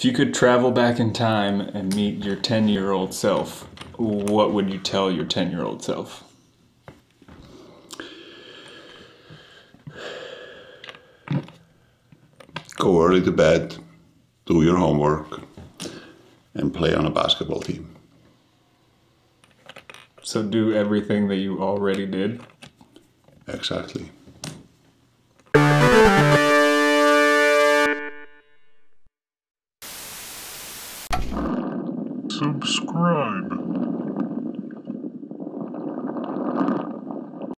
If you could travel back in time and meet your 10-year-old self, what would you tell your 10-year-old self? Go early to bed, do your homework, and play on a basketball team. So do everything that you already did? Exactly. Subscribe.